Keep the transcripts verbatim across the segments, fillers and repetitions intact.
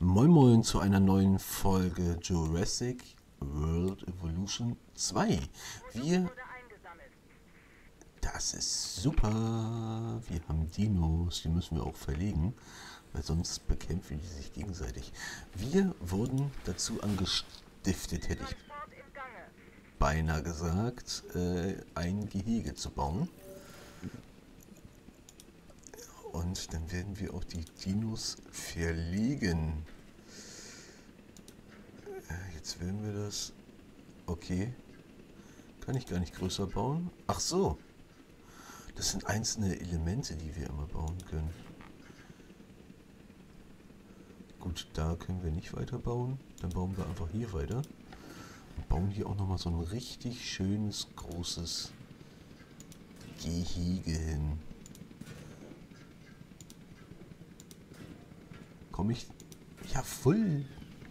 Moin Moin zu einer neuen Folge Jurassic World Evolution zwei. Wir, das ist super, wir haben Dinos, die müssen wir auch verlegen, weil sonst bekämpfen die sich gegenseitig. Wir wurden dazu angestiftet, hätte ich beinahe gesagt, äh, ein Gehege zu bauen. Und dann werden wir auch die Dinos verlegen. Äh, jetzt werden wir das... Okay. Kann ich gar nicht größer bauen? Ach so. Das sind einzelne Elemente, die wir immer bauen können. Gut, da können wir nicht weiter bauen. Dann bauen wir einfach hier weiter. Und bauen hier auch nochmal so ein richtig schönes, großes Gehege hin. Komme ich... Ja, voll.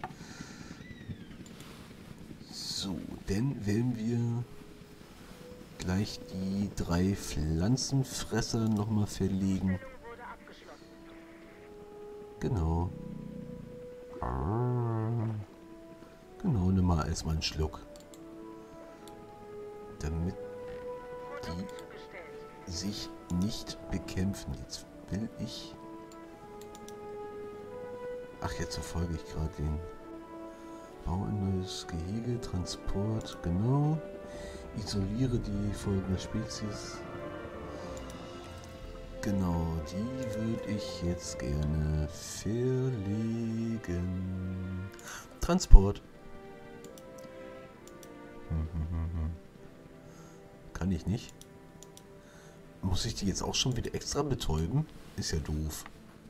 So, dann werden wir gleich die drei Pflanzenfresser nochmal verlegen. Genau. Genau, nimm mal erstmal einen Schluck. Damit die sich nicht bekämpfen. Jetzt will ich... Ach, jetzt verfolge ich gerade den. Bau ein neues Gehege, Transport, genau. Isoliere die folgende Spezies. Genau, die würde ich jetzt gerne verlegen. Transport. Hm, hm, hm, hm. Kann ich nicht. Muss ich die jetzt auch schon wieder extra betäuben? Ist ja doof.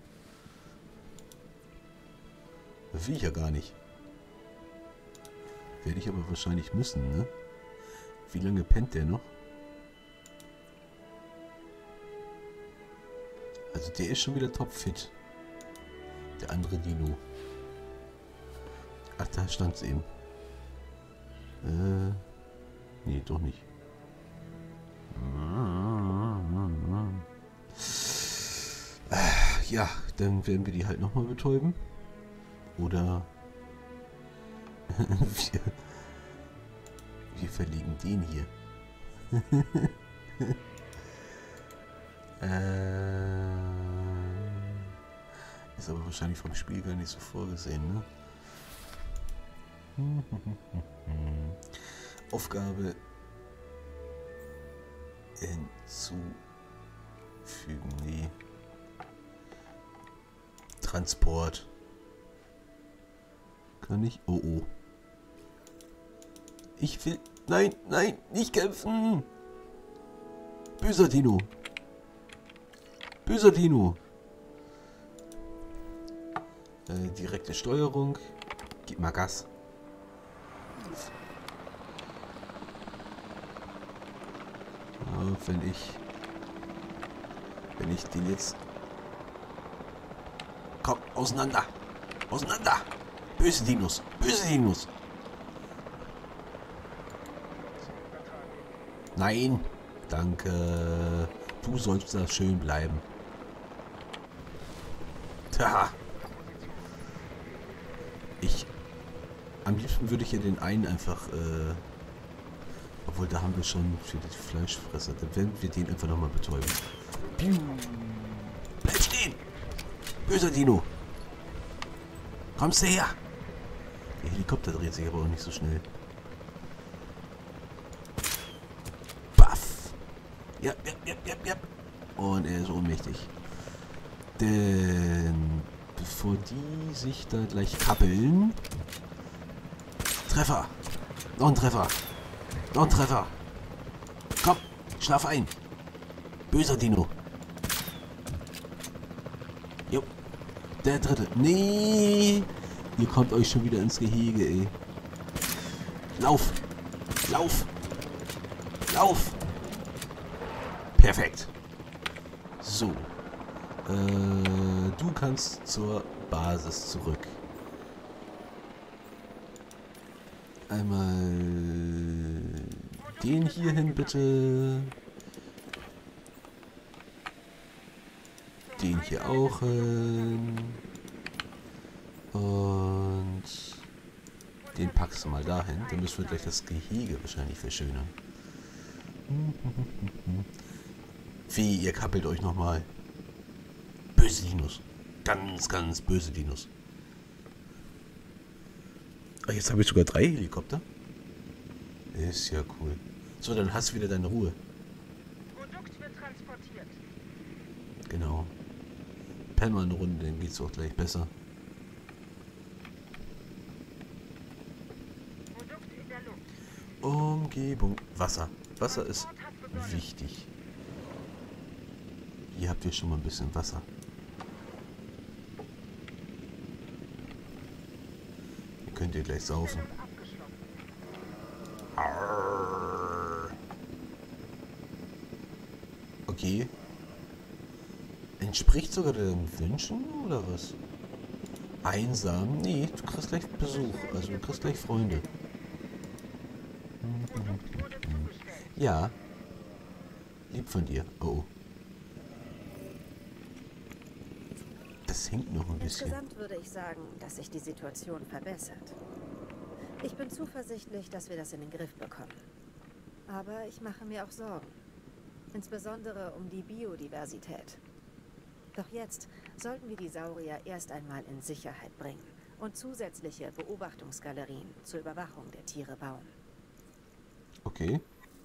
Will ich ja gar nicht. Werde ich aber wahrscheinlich müssen, ne? Wie lange pennt der noch? Also der ist schon wieder topfit. Der andere Dino. Ach, da stand es eben. Äh, nee, doch nicht. Ja, dann werden wir die halt nochmal betäuben. Oder wir, wir verlegen den hier. äh, ist aber wahrscheinlich vom Spiel gar nicht so vorgesehen, ne? Aufgabe hinzufügen. Nee. Transport. Kann ich? Oh oh. Ich will... Nein, nein, nicht kämpfen! Böser Dino! Böser Dino! Äh, direkte Steuerung. Gib mal Gas. Ja, wenn ich... Wenn ich den jetzt... Komm, auseinander! Auseinander! Böse Dinos! Böse Dinos! Nein! Danke! Du sollst da schön bleiben. Tja! Ich... Am liebsten würde ich ja den einen einfach... Äh, obwohl, da haben wir schon für die Fleischfresser. Dann werden wir den einfach nochmal betäuben. Piu. Bleib stehen! Böser Dino! Kommst du her! Der Helikopter dreht sich aber auch nicht so schnell. Baff! Ja, ja, ja, ja, ja. Und er ist ohnmächtig. Denn bevor die sich da gleich kappeln... Treffer! Noch ein Treffer! Noch ein Treffer! Komm! Schlaf ein! Böser Dino! Jo! Der dritte! Nee! Ihr kommt euch schon wieder ins Gehege, ey. Lauf! Lauf! Lauf! Perfekt! So. Äh, du kannst zur Basis zurück. Einmal den hier hin, bitte. Den hier auch hin. Und den packst du mal dahin. Dann müssen wir gleich das Gehege wahrscheinlich verschönern. Wie, ihr kappelt euch nochmal. Böse Dinos. Ganz, ganz böse Dinos. Ah, jetzt habe ich sogar drei Helikopter. Ist ja cool. So, dann hast du wieder deine Ruhe. Produkt wird transportiert. Genau. Penn mal eine Runde, dann geht's auch gleich besser. Produkt in der Luft. Umgebung. Wasser. Wasser ist wichtig. Hier habt ihr schon mal ein bisschen Wasser. Hier könnt ihr gleich saufen. Arrrr. Okay. Entspricht sogar deinen Wünschen, oder was? Einsam? Nee, du kriegst gleich Besuch. Also du kriegst gleich Freunde. Produkt wurde zugestellt. Ja. Lieb von dir. Oh. Das hinkt noch ein bisschen. Insgesamt würde ich sagen, dass sich die Situation verbessert. Ich bin zuversichtlich, dass wir das in den Griff bekommen. Aber ich mache mir auch Sorgen. Insbesondere um die Biodiversität. Doch jetzt sollten wir die Saurier erst einmal in Sicherheit bringen und zusätzliche Beobachtungsgalerien zur Überwachung der Tiere bauen. Okay.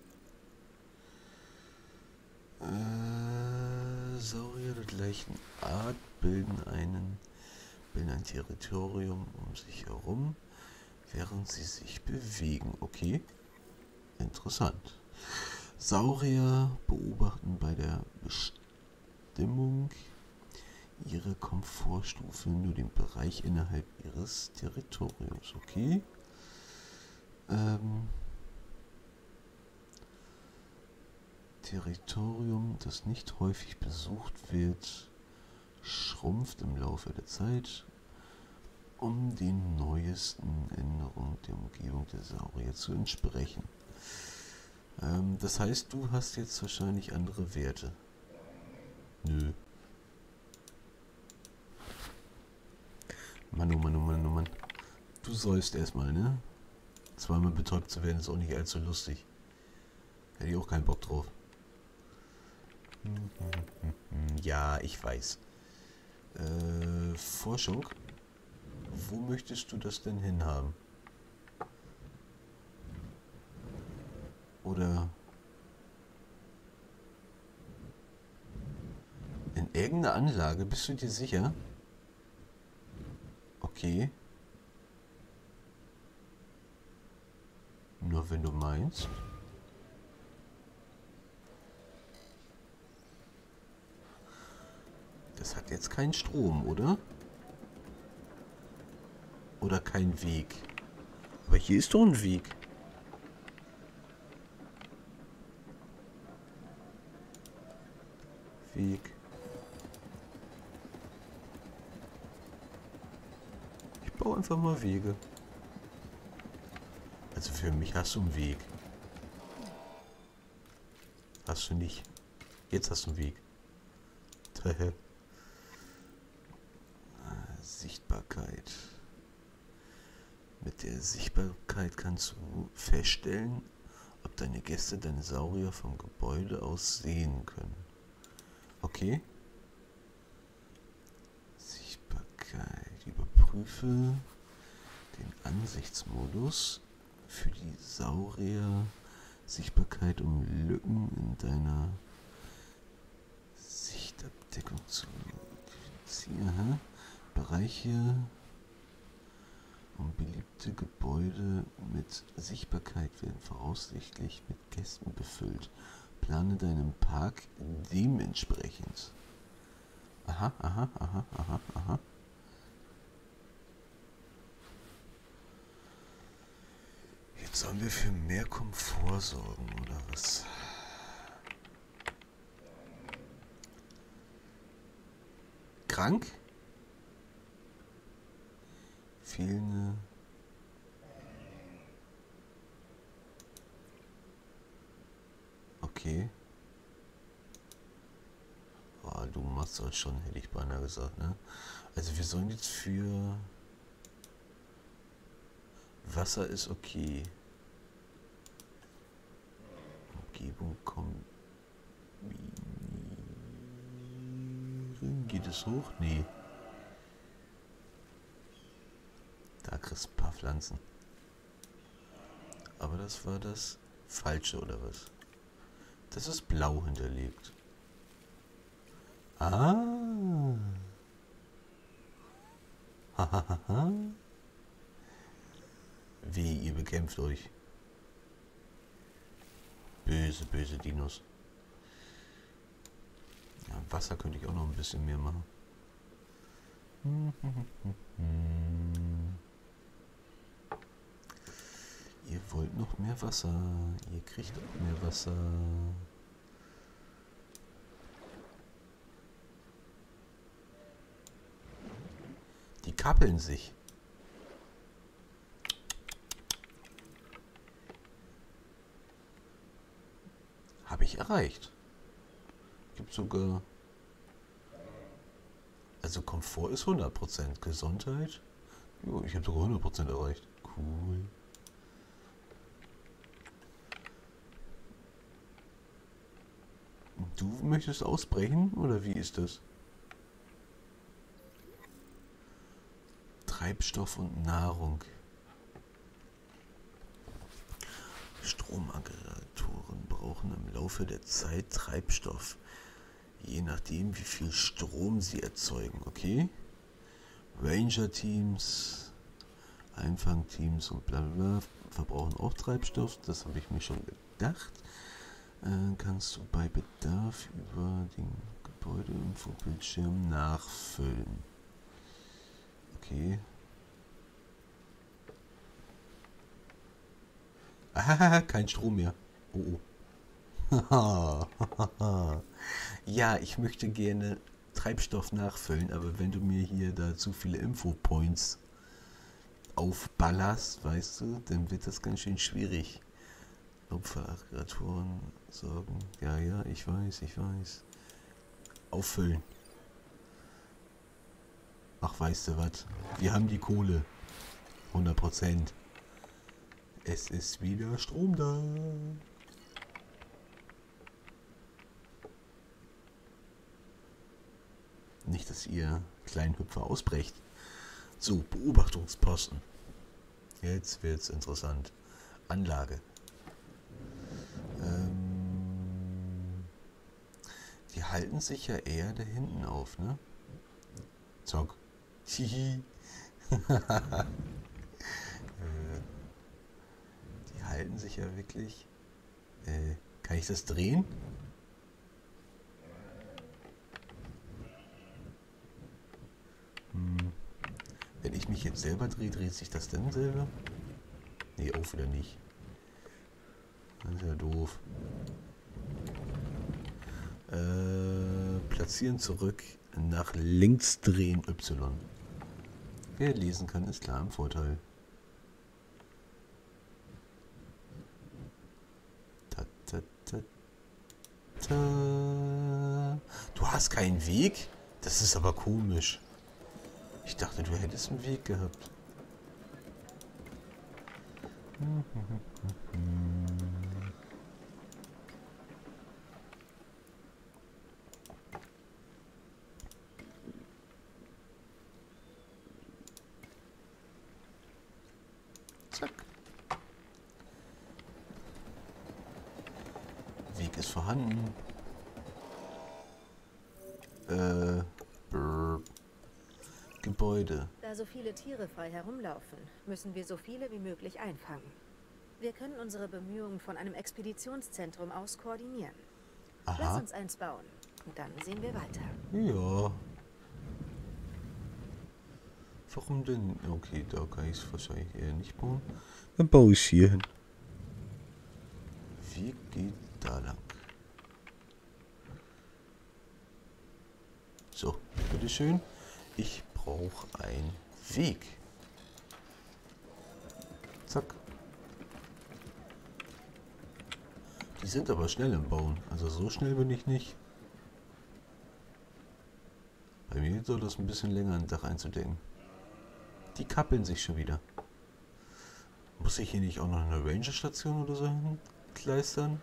Äh, Saurier der gleichen Art bilden einen, bilden ein Territorium um sich herum, während sie sich bewegen. Okay. Interessant. Saurier beobachten bei der Bestimmung ihrer Komfortstufe nur den Bereich innerhalb ihres Territoriums. Okay. Ähm, Territorium, das nicht häufig besucht wird, schrumpft im Laufe der Zeit, um den neuesten Änderungen der Umgebung der Saurier zu entsprechen. Ähm, das heißt, du hast jetzt wahrscheinlich andere Werte. Nö. Mann, oh Mann, oh Mann, oh Mann. Du sollst erstmal, ne? Zweimal betäubt zu werden ist auch nicht allzu lustig. Hätte ich auch keinen Bock drauf. Ja, ich weiß. Äh, Forschung. Wo möchtest du das denn hinhaben? Oder in irgendeiner Anlage, bist du dir sicher? Okay. Nur wenn du meinst. Das hat jetzt keinen Strom, oder? Oder kein Weg. Aber hier ist doch ein Weg. Weg. Ich baue einfach mal Wege. Also für mich hast du einen Weg. Hast du nicht. Jetzt hast du einen Weg. Sichtbarkeit. Mit der Sichtbarkeit kannst du feststellen, ob deine Gäste deine Saurier vom Gebäude aus sehen können. Okay. Sichtbarkeit. Überprüfe den Ansichtsmodus für die Saurier. Sichtbarkeit, um Lücken in deiner Sichtabdeckung zu identifizieren. Bereiche und beliebte Gebäude mit Sichtbarkeit werden voraussichtlich mit Gästen befüllt. Plane deinen Park dementsprechend. Aha, aha, aha, aha, aha. Jetzt sollen wir für mehr Komfort sorgen, oder was? Krank? Fehlende... Okay. Oh, du machst das schon, hätte ich beinahe gesagt, ne? Also wir sollen jetzt für Wasser ist okay. Umgebung kombinieren. Geht es hoch? Nee. Da kriegst du ein paar Pflanzen. Aber das war das Falsche, oder was? Das ist blau hinterlegt. Ah. Hahaha. Wie, ihr bekämpft euch. Böse, böse Dinos. Ja, Wasser könnte ich auch noch ein bisschen mehr machen. Ihr wollt noch mehr Wasser. Ihr kriegt auch mehr Wasser. Die kappeln sich. Habe ich erreicht. Gibt sogar... Also Komfort ist hundert Prozent. Gesundheit? Jo, ich habe sogar hundert Prozent erreicht. Cool. Du möchtest ausbrechen? Oder wie ist das? Treibstoff und Nahrung. Stromaggregatoren brauchen im Laufe der Zeit Treibstoff. Je nachdem, wie viel Strom sie erzeugen, okay? Ranger-Teams, Einfangteams und bla bla verbrauchen auch Treibstoff. Das habe ich mir schon gedacht. Äh, kannst du bei Bedarf über den Gebäudeinfobildschirm nachfüllen. Okay. Ah, kein Strom mehr. Oh, oh. Ja, ich möchte gerne Treibstoff nachfüllen, aber wenn du mir hier da zu viele Infopoints aufballerst, weißt du, dann wird das ganz schön schwierig. Opferaggregatoren sorgen. Ja, ja, ich weiß, ich weiß. Auffüllen. Ach, weißt du was? Wir haben die Kohle. hundert Prozent. Es ist wieder Strom da. Nicht, dass ihr kleinen Hüpfer ausbrecht. So, Beobachtungsposten. Jetzt wird's interessant. Anlage. Ähm, die halten sich ja eher da hinten auf, ne? Zock. Hihi. äh, die halten sich ja wirklich. Äh, kann ich das drehen? Hm. Wenn ich mich jetzt selber drehe, dreht sich das denn selber? Nee, auch wieder nicht. Das ist ja doof. Äh, platzieren zurück, nach links drehen Y. Wer lesen kann, ist klar im Vorteil. Ta, ta, ta, ta. Du hast keinen Weg? Das ist aber komisch. Ich dachte, du hättest einen Weg gehabt. Zack. Weg ist vorhanden. Äh, brr. Gebäude. Da so viele Tiere frei herumlaufen, müssen wir so viele wie möglich einfangen. Wir können unsere Bemühungen von einem Expeditionszentrum aus koordinieren. Aha. Lass uns eins bauen und dann sehen wir weiter. Ja. Warum denn? Okay, da kann ich es wahrscheinlich eher nicht bauen. Dann baue ich es hier hin. Wie geht da lang? So, bitteschön. Ich brauche einen Weg. Zack. Die sind aber schnell im Bauen. Also so schnell bin ich nicht. Bei mir soll das ein bisschen länger ein Dach einzudecken. Die kappeln sich schon wieder. Muss ich hier nicht auch noch eine Ranger-Station oder so hinkleistern?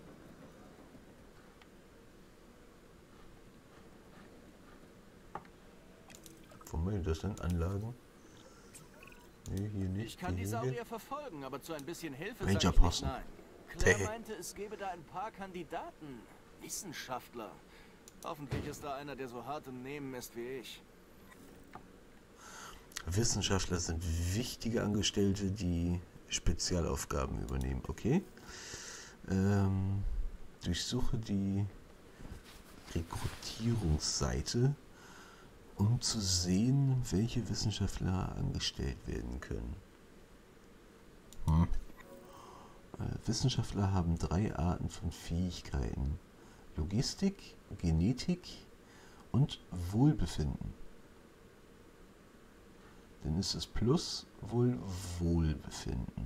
Wo meldet das denn? Anlagen? Nee, hier nicht. Ich kann die Gehege. Saurier verfolgen, aber zu ein bisschen Hilfe Ranger sage ich nicht Posten. nein. Claire Däh. meinte, es gäbe da ein paar Kandidaten. Wissenschaftler. Hoffentlich ist da einer, der so hart im Nehmen ist wie ich. Wissenschaftler sind wichtige Angestellte, die Spezialaufgaben übernehmen. Okay. Ähm, durchsuche die Rekrutierungsseite, um zu sehen, welche Wissenschaftler angestellt werden können. Hm. Äh, Wissenschaftler haben drei Arten von Fähigkeiten. Logistik, Genetik und Wohlbefinden. Dann ist es Plus wohl Wohlbefinden.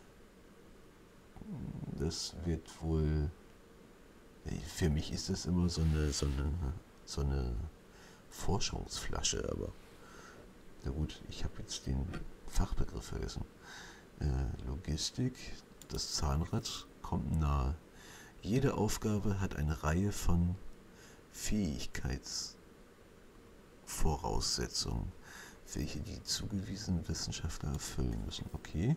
Das wird wohl... Für mich ist das immer so eine, so eine, so eine Forschungsflasche, aber... Na gut, ich habe jetzt den Fachbegriff vergessen. Äh, Logistik, das Zahnrad kommt nahe. Jede Aufgabe hat eine Reihe von Fähigkeitsvoraussetzungen, welche die zugewiesenen Wissenschaftler erfüllen müssen. Okay.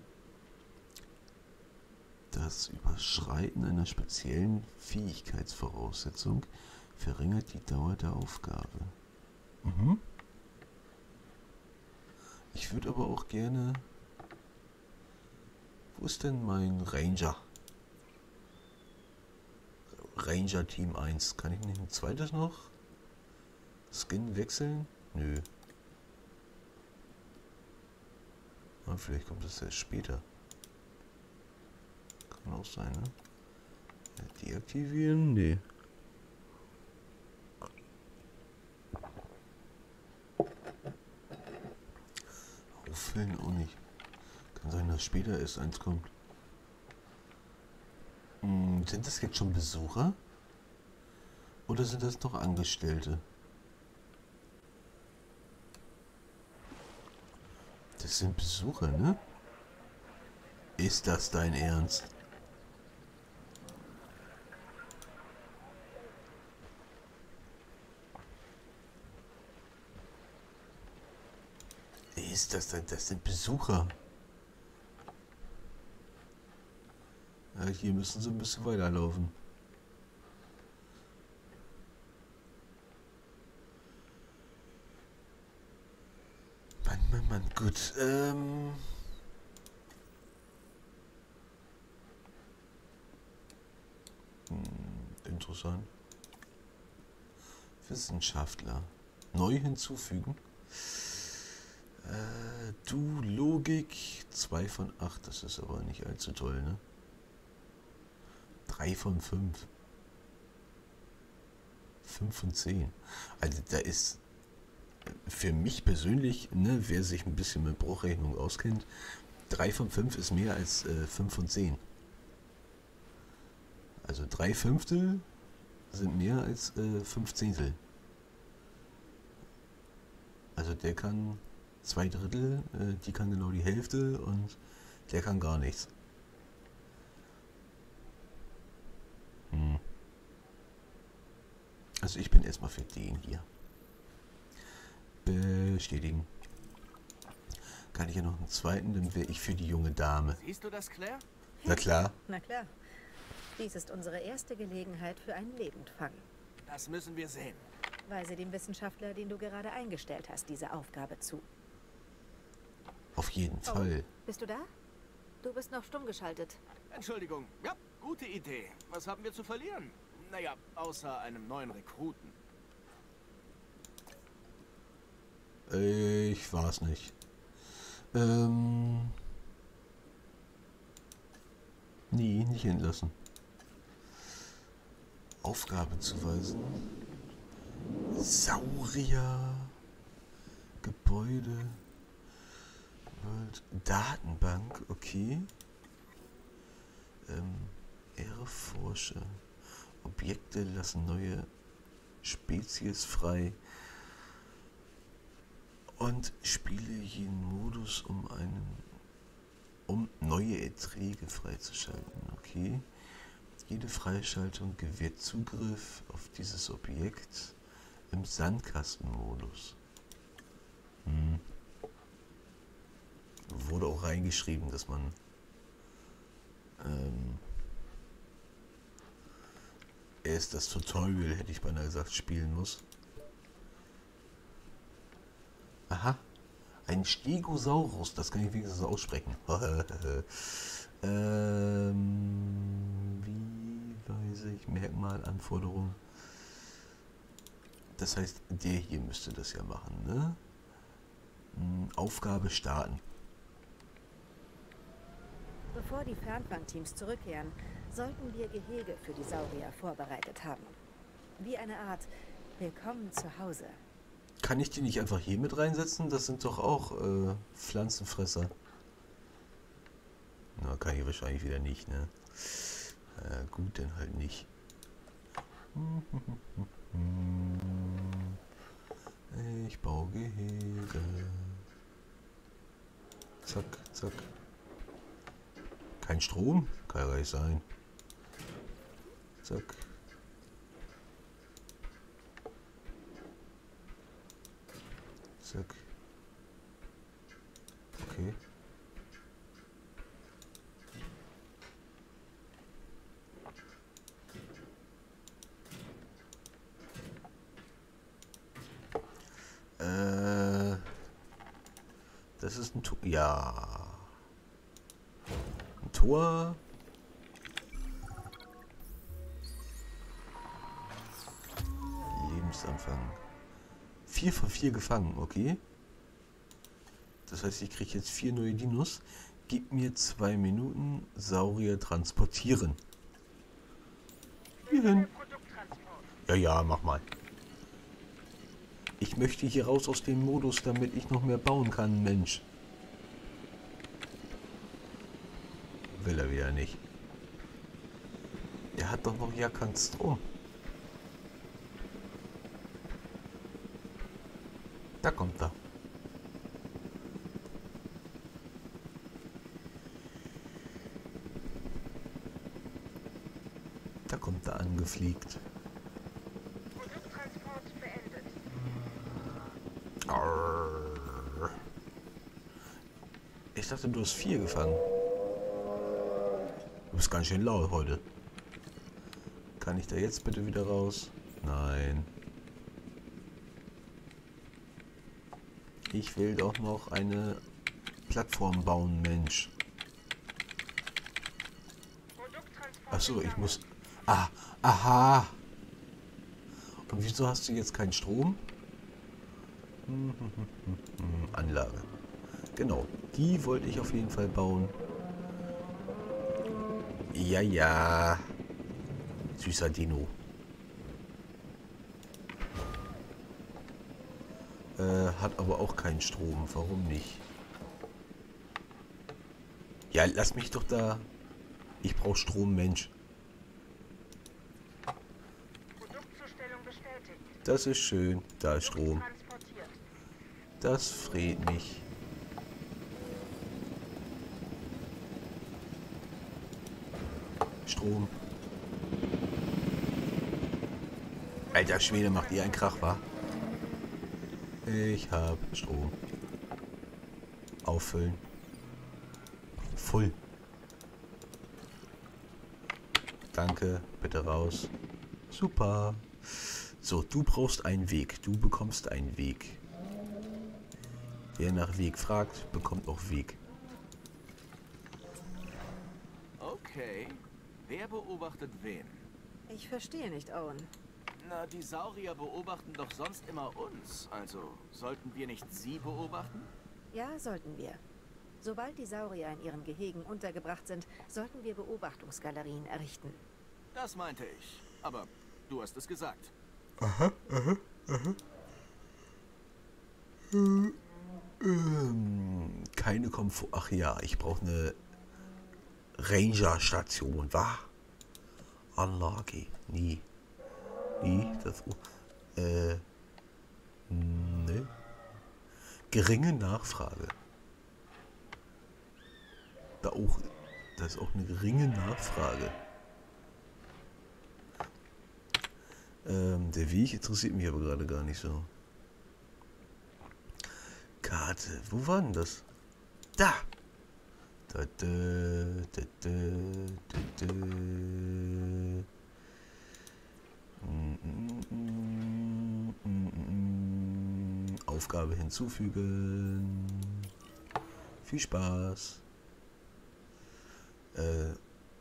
Das Überschreiten einer speziellen Fähigkeitsvoraussetzung verringert die Dauer der Aufgabe. Mhm. Ich würde aber auch gerne... Wo ist denn mein Ranger? Ranger Team eins. Kann ich nicht ein zweites noch? Skin wechseln? Nö. Ah, vielleicht kommt das erst später. Kann auch sein, ne? Deaktivieren? Nee. Auffüllen auch nicht. Kann sein, dass später erst eins kommt. Hm, sind das jetzt schon Besucher? Oder sind das noch Angestellte? Das sind Besucher, ne? Ist das dein Ernst? Ist das dein... Das sind Besucher. Ja, hier müssen sie ein bisschen weiterlaufen. Mann, Mann, Mann, gut. Ähm... Hm, interessant. Wissenschaftler. Neu hinzufügen. Äh, du, Logik. zwei von acht. Das ist aber nicht allzu toll, ne? drei von fünf. fünf von zehn. Also da ist für mich persönlich, ne, wer sich ein bisschen mit Bruchrechnung auskennt, drei von fünf ist mehr als äh, fünf von zehn. Also drei Fünftel sind mehr als äh, fünf Zehntel. Also der kann zwei Drittel, äh, die kann genau die Hälfte und der kann gar nichts. Hm. Also ich bin erstmal für den hier. Bestätigen. Kann ich ja noch einen zweiten, dann wäre ich für die junge Dame. Siehst du das, Claire? Na klar. Na klar. Dies ist unsere erste Gelegenheit für einen Lebendfang. Das müssen wir sehen. Weise dem Wissenschaftler, den du gerade eingestellt hast, diese Aufgabe zu. Auf jeden Fall. Oh, bist du da? Du bist noch stumm geschaltet. Entschuldigung. Ja, gute Idee. Was haben wir zu verlieren? Naja, außer einem neuen Rekruten. Ich weiß nicht. Ähm. Nee, nicht entlassen. Aufgabe zuweisen. Saurier. Gebäude. World. Datenbank, okay. Ähm, Erforsche. Objekte lassen neue Spezies frei. Und spiele jeden Modus, um einen um neue Erträge freizuschalten. Okay. Jede Freischaltung gewährt Zugriff auf dieses Objekt im Sandkastenmodus. Hm. Wurde auch reingeschrieben, dass man ähm, erst das Tutorial, hätte ich beinahe gesagt, spielen muss. Aha, ein Stegosaurus, das kann ich wenigstens aussprechen. ähm, wie weise ich Merkmalanforderungen? Das heißt, der hier müsste das ja machen, ne? Hm, Aufgabe starten. Bevor die Fernfangteams zurückkehren, sollten wir Gehege für die Saurier vorbereitet haben. Wie eine Art Willkommen zu Hause. Kann ich die nicht einfach hier mit reinsetzen? Das sind doch auch äh, Pflanzenfresser. Na, kann ich wahrscheinlich wieder nicht, ne? Äh, gut, dann halt nicht. Ich baue Gehege. Zack, zack. Kein Strom? Kann ja gar nicht sein. Zack. Zack. Okay. Äh, das ist ein Tor. Ja. Ein Tor. Lebensanfang. Vier von vier gefangen, okay. Das heißt, ich kriege jetzt vier neue Dinos. Gib mir zwei Minuten Saurier transportieren. Hierhin. Ja, ja, mach mal. Ich möchte hier raus aus dem Modus, damit ich noch mehr bauen kann, Mensch. Will er wieder nicht. Er hat doch noch ja keinen Strom. Da kommt er. Da kommt er angefliegt. Produkttransport beendet. Arrrr. Ich dachte, du hast vier gefangen. Du bist ganz schön laut heute. Kann ich da jetzt bitte wieder raus? Nein. Ich will doch noch eine Plattform bauen, Mensch. Achso, ich muss... Ah, aha. Und wieso hast du jetzt keinen Strom? Hm, hm, hm, hm, hm. Anlage. Genau, die wollte ich auf jeden Fall bauen. Ja, ja. Süßer Dino. Äh, hat aber auch keinen Strom. Warum nicht? Ja, lass mich doch da... Ich brauche Strom, Mensch. Produktzustellung bestätigt. Das ist schön. Da ist Strom. Transportiert. Das freut mich. Strom. Alter Schwede, macht ihr einen Krach, wa? Ich hab Strom. Auffüllen. Voll. Danke, bitte raus. Super. So, du brauchst einen Weg. Du bekommst einen Weg. Wer nach Weg fragt, bekommt auch Weg. Okay. Wer beobachtet wen? Ich verstehe nicht, Owen. Na, die Saurier beobachten doch sonst immer uns. Also, sollten wir nicht sie beobachten? Ja, sollten wir. Sobald die Saurier in ihren Gehegen untergebracht sind, sollten wir Beobachtungsgalerien errichten. Das meinte ich. Aber du hast es gesagt. Aha, aha, aha. Ähm, ähm, keine Komfort. Ach ja, ich brauche eine Ranger-Station, wa? Anlage. Nie. Nie. Das. Äh. Ne. Geringe Nachfrage. auch, da ist auch eine geringe Nachfrage. Ähm, der Weg interessiert mich aber gerade gar nicht so. Karte, wo war denn das? Da! Da, da, da, da, da, da. Mm, mm, mm, mm, mm. Aufgabe hinzufügen. Viel Spaß. Äh,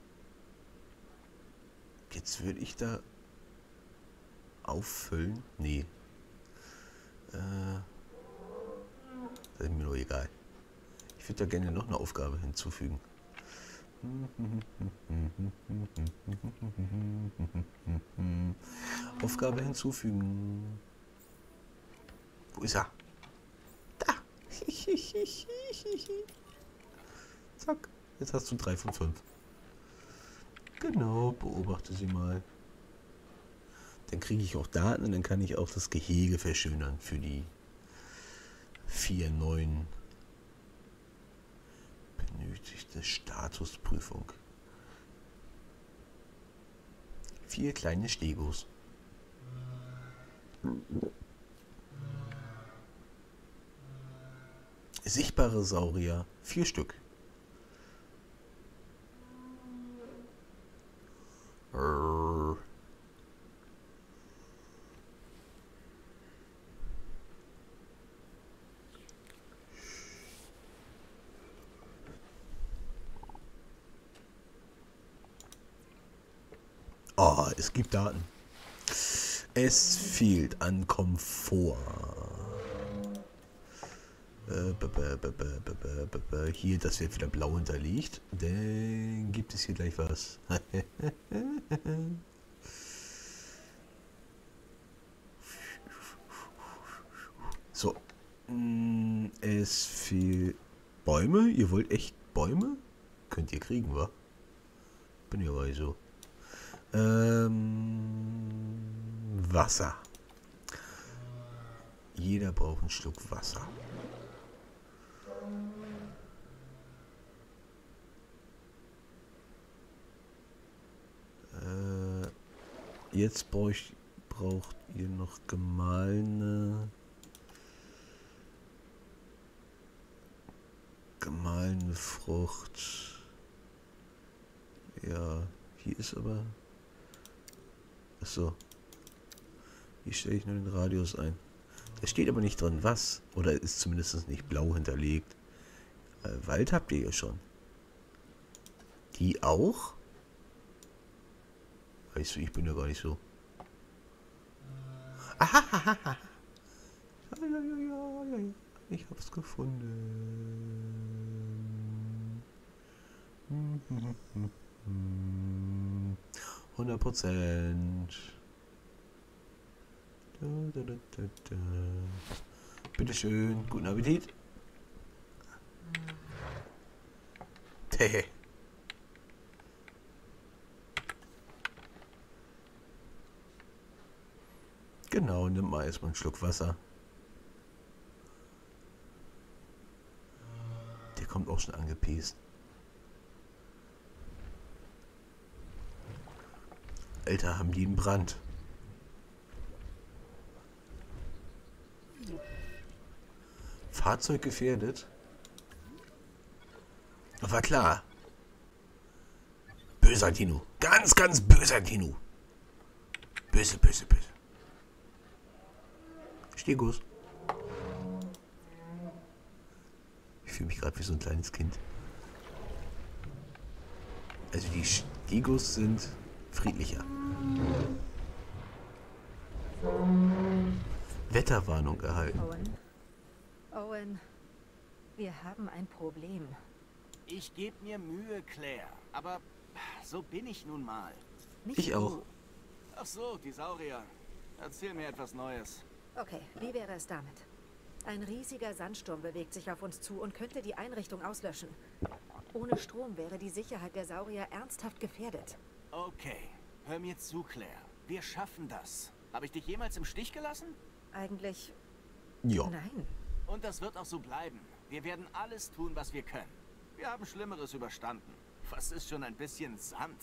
jetzt würde ich da auffüllen. Nee. Äh, das ist mir nur egal. Ich würde da gerne noch eine Aufgabe hinzufügen. Aufgabe hinzufügen. Wo ist er? Da. Zack. Jetzt hast du drei von fünf. Genau, beobachte sie mal. Dann kriege ich auch Daten und dann kann ich auch das Gehege verschönern für die vier neuen benötigte Statusprüfung. Vier kleine Stegos. Sichtbare Saurier, vier Stück. Rrrr. Oh, es gibt Daten. Es fehlt an Komfort. Äh, b -b -b -b -b -b -b -b. Hier, das wird wieder blau hinterlegt. Dann gibt es hier gleich was. So. Es fehlt Bäume. Ihr wollt echt Bäume? Könnt ihr kriegen, wa? Bin ja bei so. Ähm, Wasser. Jeder braucht einen Schluck Wasser. Äh, jetzt brauch ich, braucht ihr noch gemahlene gemahlene Frucht. Ja, hier ist aber... Achso. Hier stelle ich nur den Radius ein. Da steht aber nicht drin, was. Oder ist zumindest nicht blau hinterlegt. Äh, Wald habt ihr ja schon. Die auch? Weißt du, ich bin ja gar nicht so. Ahahaha. Ja, ja, ja, ja, ja. Ich hab's gefunden. hundert Prozent. Da, da, da, da, da. Bitteschön, guten Appetit. Hehe. Genau, nimm mal erstmal einen Schluck Wasser. Der kommt auch schon angepäst. Alter, haben die einen Brand. Fahrzeug gefährdet? War klar. Böser Tino. Ganz, ganz böser Tino. Böse, böse, böse. Stegos. Ich fühle mich gerade wie so ein kleines Kind. Also die Stegos sind friedlicher. Wetterwarnung erhalten. Owen. Owen, wir haben ein Problem. Ich gebe mir Mühe, Claire. Aber so bin ich nun mal. Nicht Ich auch. du. Ach so, die Saurier. Erzähl mir etwas Neues. Okay, wie wäre es damit? Ein riesiger Sandsturm bewegt sich auf uns zu und könnte die Einrichtung auslöschen. Ohne Strom wäre die Sicherheit der Saurier ernsthaft gefährdet. Okay, hör mir zu, Claire. Wir schaffen das. Habe ich dich jemals im Stich gelassen? Eigentlich... Ja. Nein. Und das wird auch so bleiben. Wir werden alles tun, was wir können. Wir haben Schlimmeres überstanden. Was ist schon ein bisschen Sand?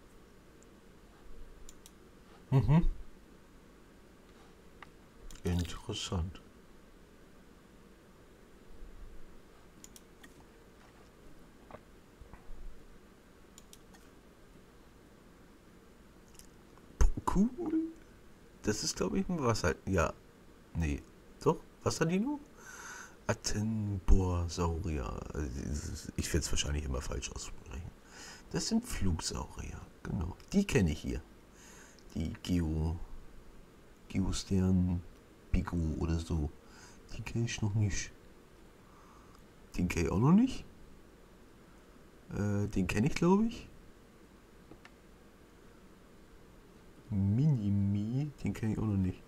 Mhm. Interessant. Cool. Das ist, glaube ich, ein Wasser. Ja. Nee. Doch? Wasserdino? Attenborsaurier. Ich werde es wahrscheinlich immer falsch aussprechen. Das sind Flugsaurier. Genau. Die kenne ich hier. Die Geo. Geostern. Bigo oder so. Die kenne ich noch nicht. Den kenne ich auch noch nicht. Äh, den kenne ich, glaube ich. Minimi, den kenne ich auch noch nicht.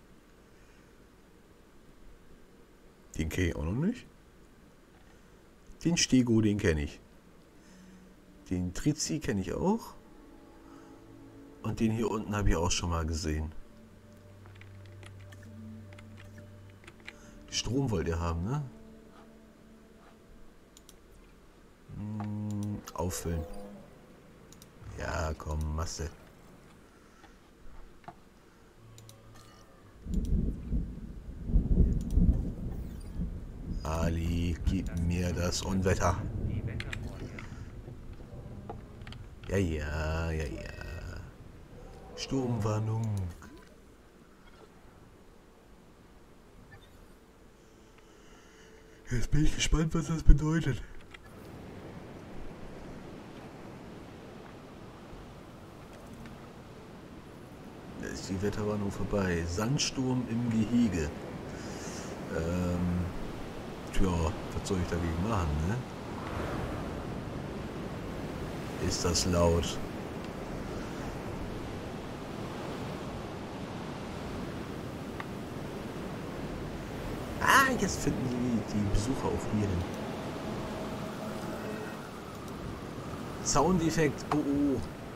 Den kenne ich auch noch nicht. Den Stego, den kenne ich. Den Trizi kenne ich auch. Und den hier unten habe ich auch schon mal gesehen. Strom wollt ihr haben, ne? Hm, auffüllen. Ja, komm, Masse. Ali, gib mir das Unwetter. Ja, ja, ja, ja. Sturmwarnung. Jetzt bin ich gespannt, was das bedeutet. Da ist die Wetterwarnung vorbei. Sandsturm im Gehege. Ähm, tja, was soll ich dagegen machen, ne? Ist das laut? Ah, jetzt finden die, die Besucher auch hier hin. Soundeffekt, oh oh.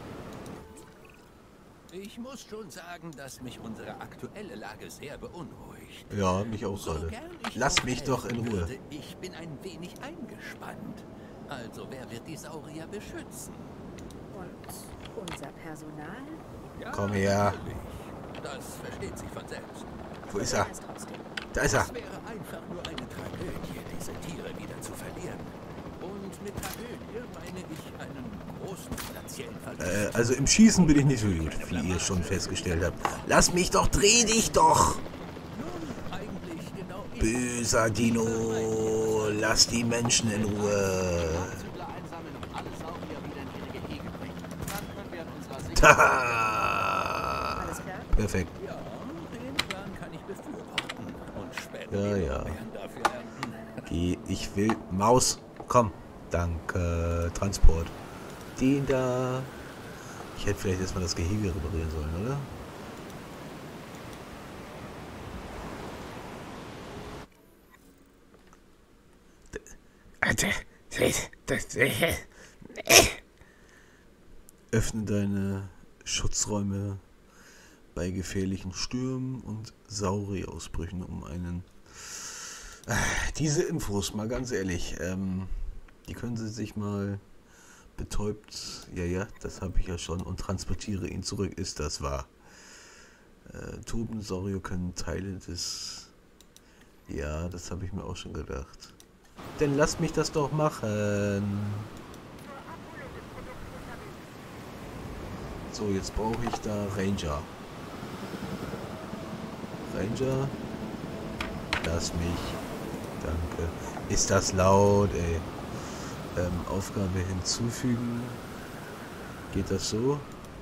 Ich muss schon sagen, dass mich unsere aktuelle Lage sehr beunruhigt. Ja, mich auch So gerade. gern ich Lass auch mich doch in helfen Ruhe. würde, ich bin ein wenig eingespannt. Also, wer wird die Saurier beschützen? Und unser Personal? Ja, Komm her. natürlich. Das versteht sich von selbst. Wo ist er? Es trotzdem. Da ist er. Es wäre einfach nur eine Tragödie, diese Tiere wieder zu verlieren. Und mit Tragödie meine ich einen großen finanziellen Verlust. Äh, also im Schießen bin ich nicht so gut, wie ihr schon festgestellt habt. Lass mich doch, dreh dich doch! Nun, eigentlich genau ich. Böser Dino, lass die Menschen in Ruhe. Zügler einsammeln und alle Saurier wieder in ihre Gehege bringen. Dann können wir an unserer Sicherheit... Taha! Alles klar? Perfekt. Ja, den Plan kann ich befürworten. Und später Ja, die ja. Lorbeeren dafür ernten. Geh, ich will. Maus, komm. Danke. Transport. Den da. Ich hätte vielleicht erstmal das Gehege reparieren sollen, oder? Öffne deine Schutzräume bei gefährlichen Stürmen und Saurierausbrüchen, um einen... Diese Infos, mal ganz ehrlich, ähm, die können Sie sich mal betäubt... Ja, ja, das habe ich ja schon. Und transportiere ihn zurück, ist das wahr. Äh, tobende Saurier können Teile des... Ja, das habe ich mir auch schon gedacht. Dann lass mich das doch machen. So, jetzt brauche ich da Ranger. Ranger, lass mich. Danke. Ist das laut, ey. Ähm, Aufgabe hinzufügen. Geht das so?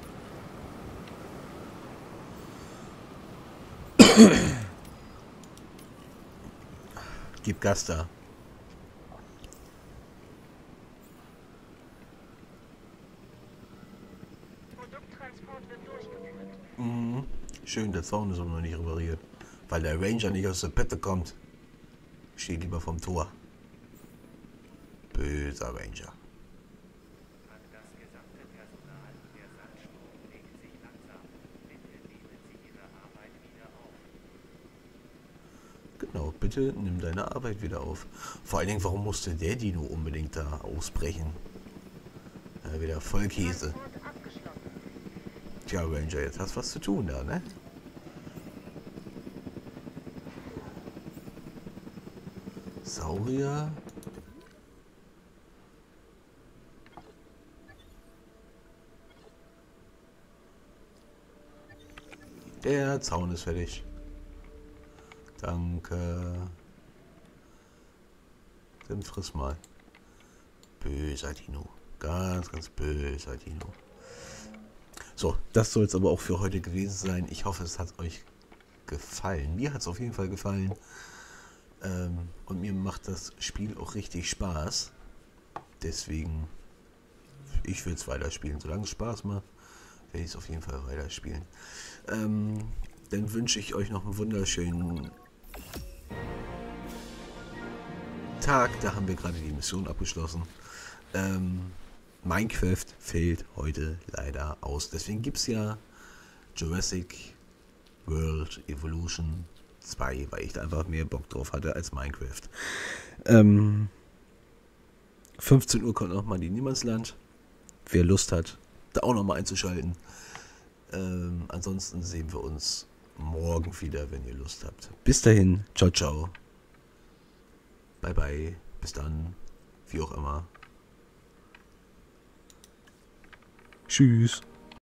Gib Gas da. Produkttransport wird durchgeführt. Mhm. Schön, der Zaun ist aber noch nicht repariert. Weil der Ranger nicht aus der Pette kommt. Steht lieber vom Tor. Böser Ranger. An das gesamte Personal, der Sandsturm legt sich langsam. Bitte nehmen Sie Ihre Arbeit wieder auf. Genau, bitte nimm deine Arbeit wieder auf. Vor allen Dingen, warum musste der Dino unbedingt da ausbrechen? Ja, wieder voll Käse. Transport abgeschlossen. Tja, Ranger, jetzt hast du was zu tun da, ne? Saurier. Der Zaun ist fertig. Danke. Dann friss mal. Böser Dino. Ganz, ganz böser Dino. So, das soll es aber auch für heute gewesen sein. Ich hoffe, es hat euch gefallen. Mir hat es auf jeden Fall gefallen. Ähm, und mir macht das Spiel auch richtig Spaß. Deswegen, ich will es weiterspielen. Solange es Spaß macht, werde ich es auf jeden Fall weiterspielen. Ähm, dann wünsche ich euch noch einen wunderschönen Tag. Da haben wir gerade die Mission abgeschlossen. Ähm, Minecraft fällt heute leider aus. Deswegen gibt es ja Jurassic World Evolution zwei, weil ich da einfach mehr Bock drauf hatte als Minecraft. Ähm, fünfzehn Uhr kommt nochmal die Niemandsland. Wer Lust hat, da auch nochmal einzuschalten. Ähm, ansonsten sehen wir uns morgen wieder, wenn ihr Lust habt. Bis dahin, ciao, ciao. Bye, bye. Bis dann. Wie auch immer. Tschüss.